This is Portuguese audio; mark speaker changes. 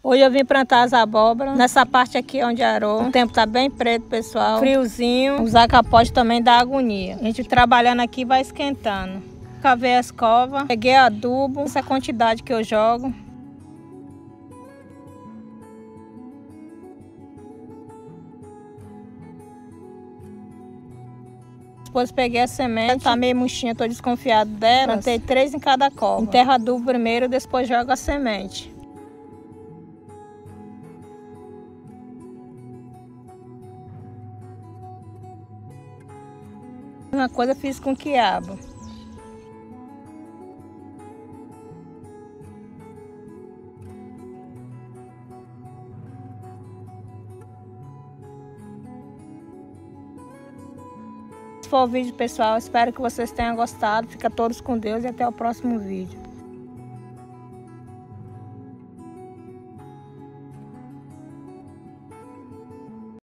Speaker 1: Hoje eu vim plantar as abóboras. Nessa parte aqui onde arou. O tempo tá bem preto, pessoal. Friozinho. Usar capote também dá agonia. A gente trabalhando aqui vai esquentando. Cavei a escova. Peguei adubo. Essa quantidade que eu jogo. Depois peguei a semente, tá meio murchinha, tô desconfiado dela. Plantei 3 em cada cova. Enterro adubo primeiro, depois jogo a semente. Uma coisa eu fiz com quiabo. Esse foi o vídeo, pessoal. Espero que vocês tenham gostado. Fica todos com Deus e até o próximo vídeo.